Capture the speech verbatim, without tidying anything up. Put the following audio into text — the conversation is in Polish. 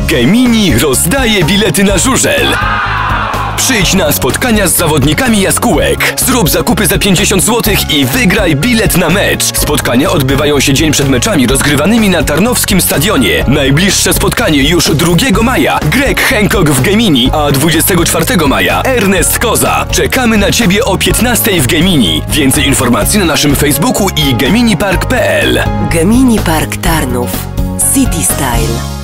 Gemini rozdaje bilety na żużel. Przyjdź na spotkania z zawodnikami jaskółek. Zrób zakupy za pięćdziesiąt złotych i wygraj bilet na mecz. Spotkania odbywają się dzień przed meczami rozgrywanymi na Tarnowskim Stadionie. Najbliższe spotkanie już drugiego maja. Greg Hancock w Gemini, a dwudziestego czwartego maja Ernest Koza. Czekamy na Ciebie o piętnastej w Gemini. Więcej informacji na naszym Facebooku i gemini park kropka p l. Gemini Park Tarnów. City Style.